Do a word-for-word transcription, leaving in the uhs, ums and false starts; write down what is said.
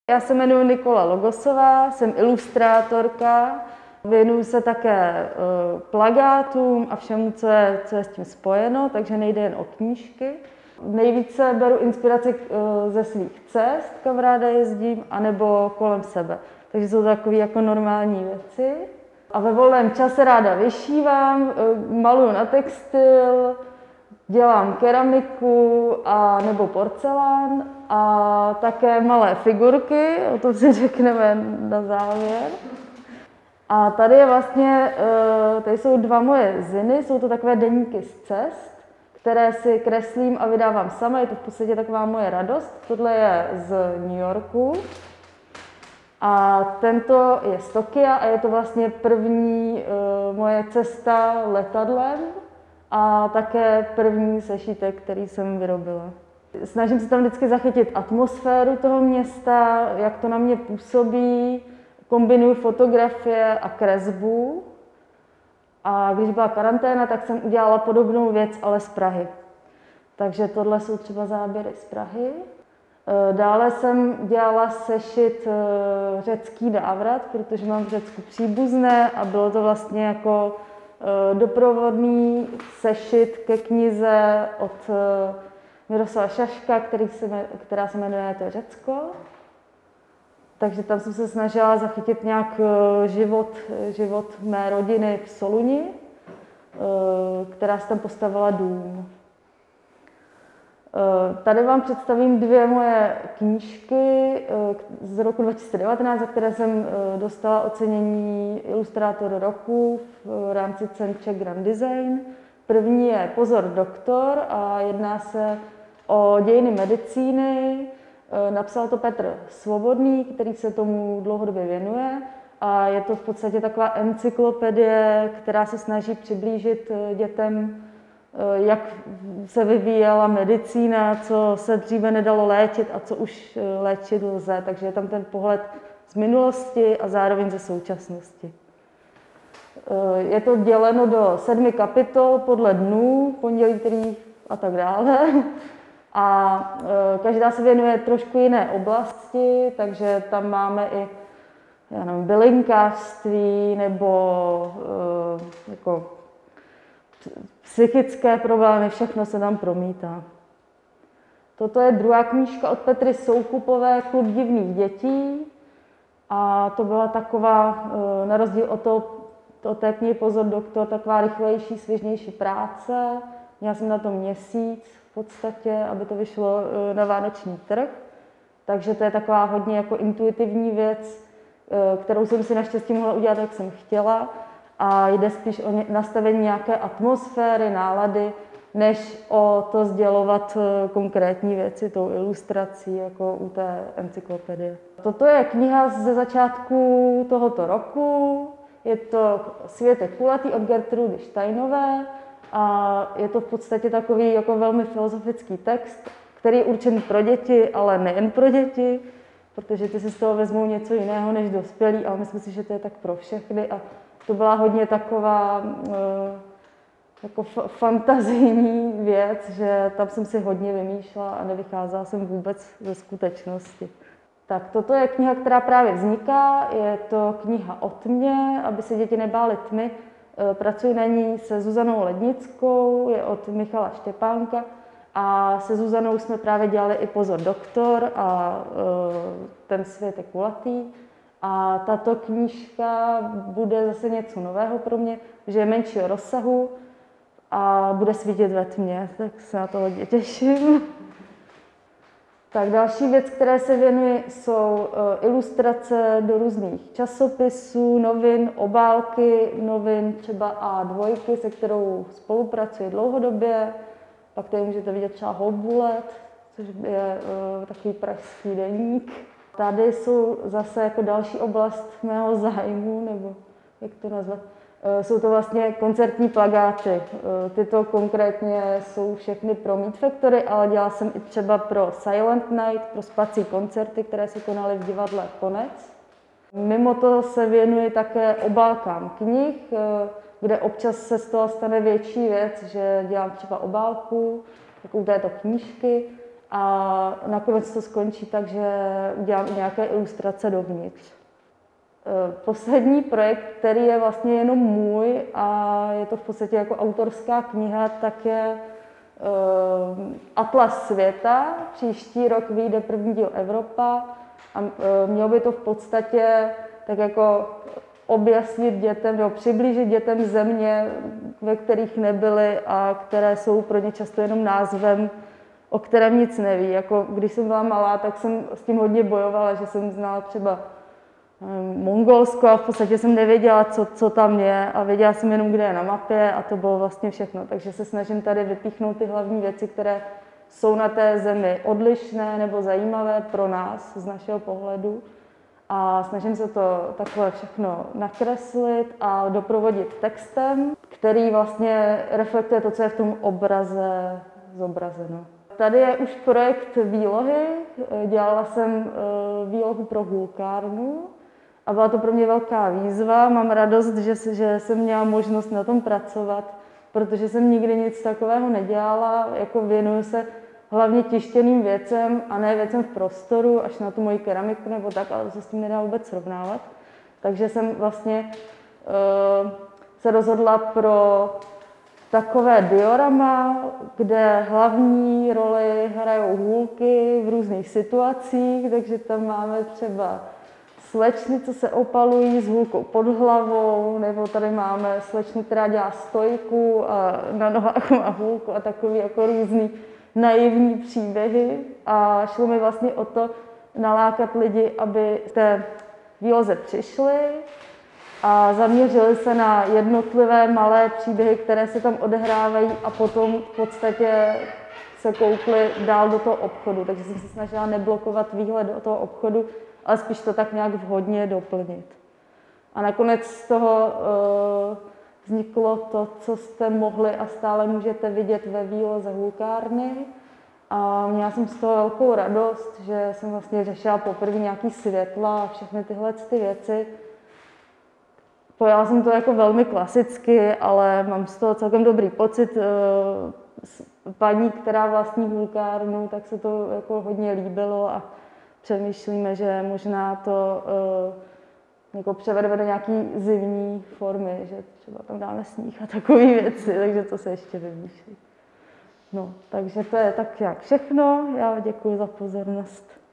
Já se jmenuji Nikola Logosová, jsem ilustrátorka, věnuju se také plakátům a všemu, co je, co je s tím spojeno, takže nejde jen o knížky. Nejvíce beru inspiraci ze svých cest, kam ráda jezdím, anebo kolem sebe. Takže jsou to takové jako normální věci. A ve volném čase ráda vyšívám, maluju na textil, dělám keramiku a nebo porcelán a také malé figurky, o tom si řekneme na závěr. A tady je vlastně, tady jsou dva moje ziny, jsou to takové deníky z cest, které si kreslím a vydávám sama, je to v podstatě taková moje radost. Tohle je z New Yorku a tento je z Tokia a je to vlastně první moje cesta letadlem a také první sešítek, který jsem vyrobila. Snažím se tam vždycky zachytit atmosféru toho města, jak to na mě působí, kombinuju fotografie a kresbu. A když byla karanténa, tak jsem udělala podobnou věc, ale z Prahy. Takže tohle jsou třeba záběry z Prahy. Dále jsem dělala sešit řecký návrat, protože mám v Řecku příbuzné a bylo to vlastně jako doprovodný sešit ke knize od Miroslava Šaška, který se, která se jmenuje To Řecko. Takže tam jsem se snažila zachytit nějak život, život mé rodiny v Soluni, která si tam postavila dům. Tady vám představím dvě moje knížky z roku dva tisíce devatenáct, za které jsem dostala ocenění ilustrátor roku v rámci cen Czech Grand Design. První je Pozor doktor a jedná se o dějiny medicíny. Napsal to Petr Svobodný, který se tomu dlouhodobě věnuje a je to v podstatě taková encyklopedie, která se snaží přiblížit dětem, jak se vyvíjela medicína, co se dříve nedalo léčit a co už léčit lze. Takže je tam ten pohled z minulosti a zároveň ze současnosti. Je to děleno do sedmi kapitol podle dnů, pondělí, který a tak dále. A každá se věnuje trošku jiné oblasti, takže tam máme i já nevím, bylinkářství nebo jako psychické problémy, všechno se tam promítá. Toto je druhá knížka od Petry Soukupové, Klub divných dětí. A to byla taková, na rozdíl od, toho, od té knihy Pozor doktor, taková rychlejší, svěžnější práce. Měla jsem na to měsíc v podstatě, aby to vyšlo na vánoční trh. Takže to je taková hodně jako intuitivní věc, kterou jsem si naštěstí mohla udělat, jak jsem chtěla. A jde spíš o nastavení nějaké atmosféry, nálady, než o to sdělovat konkrétní věci tou ilustrací, jako u té encyklopedie. Toto je kniha ze začátku tohoto roku. Je to Svět je kulatý od Gertrudy Steinové a je to v podstatě takový jako velmi filozofický text, který je určený pro děti, ale nejen pro děti, protože ty si z toho vezmou něco jiného než dospělí, ale myslím si, že to je tak pro všechny. A to byla hodně taková jako fantazijní věc, že tam jsem si hodně vymýšlela a nevycházela jsem vůbec ze skutečnosti. Tak toto je kniha, která právě vzniká, je to kniha o tmě, aby se děti nebály tmy. Pracuji na ní se Zuzanou Lednickou, je od Michala Štěpánka a se Zuzanou jsme právě dělali i Pozor doktor a Ten svět je kulatý. A tato knížka bude zase něco nového pro mě, že je menšího rozsahu a bude svítit ve tmě, tak se na to hodně těším. Tak další věc, které se věnuji, jsou ilustrace do různých časopisů, novin, obálky novin, třeba á dva, se kterou spolupracuji dlouhodobě. Pak tady můžete vidět třeba Houbulet, což je takový pražský deník. Tady jsou zase jako další oblast mého zájmu, nebo jak to nazvat. Jsou to vlastně koncertní plakáty. Tyto konkrétně jsou všechny pro Meat Factory, ale dělala jsem i třeba pro Silent Night, pro spací koncerty, které se konaly v divadle Konec. Mimo to se věnuji také obálkám knih, kde občas se z toho stane větší věc, že dělám třeba obálku, jako u této knížky, A nakonec to skončí tak, že udělám i nějaké ilustrace dovnitř. Poslední projekt, který je vlastně jenom můj a je to v podstatě jako autorská kniha, tak je Atlas světa. Příští rok vyjde první díl Evropa a mělo by to v podstatě tak jako objasnit dětem, nebo přiblížit dětem země, ve kterých nebyly a které jsou pro ně často jenom názvem, o kterém nic neví. Jako když jsem byla malá, tak jsem s tím hodně bojovala, že jsem znala třeba Mongolsko a v podstatě jsem nevěděla, co, co tam je a věděla jsem jenom, kde je na mapě a to bylo vlastně všechno. Takže se snažím tady vypíchnout ty hlavní věci, které jsou na té zemi odlišné nebo zajímavé pro nás z našeho pohledu. A snažím se to takhle všechno nakreslit a doprovodit textem, který vlastně reflektuje to, co je v tom obraze zobrazeno. Tady je už projekt výlohy. Dělala jsem výlohu pro hůlkárnu a byla to pro mě velká výzva. Mám radost, že, že jsem měla možnost na tom pracovat, protože jsem nikdy nic takového nedělala. Jako věnuju se hlavně tištěným věcem a ne věcem v prostoru, až na tu moji keramiku nebo tak, ale to se s tím nedá vůbec srovnávat. Takže jsem vlastně uh, se rozhodla pro takové diorama, kde hlavní roli hrajou hůlky v různých situacích, takže tam máme třeba slečny, co se opalují s hůlkou pod hlavou, nebo tady máme slečnu, která dělá stojku a na nohách má hůlku a takový jako různý naivní příběhy. A šlo mi vlastně o to nalákat lidi, aby z té výloze přišli a zaměřili se na jednotlivé malé příběhy, které se tam odehrávají a potom v podstatě se koukli dál do toho obchodu. Takže jsem se snažila neblokovat výhled do toho obchodu, ale spíš to tak nějak vhodně doplnit. A nakonec z toho uh, vzniklo to, co jste mohli a stále můžete vidět ve výloze hůlkárny. A měla jsem z toho velkou radost, že jsem vlastně řešila poprvé nějaký světla a všechny tyhle ty věci. Pojala jsem to jako velmi klasicky, ale mám z toho celkem dobrý pocit. Paní, která vlastní hůlkárnu, tak se to jako hodně líbilo a přemýšlíme, že možná to jako převedeme do nějaký zimní formy, že třeba tam dáme sníh a takové věci, takže to se ještě vymýšlí. No, takže to je tak nějak všechno. Já děkuji za pozornost.